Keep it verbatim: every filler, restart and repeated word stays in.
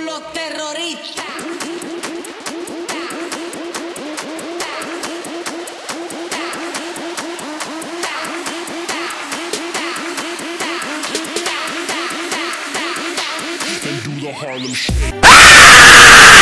con los terroristas. And do the Harlem Shake.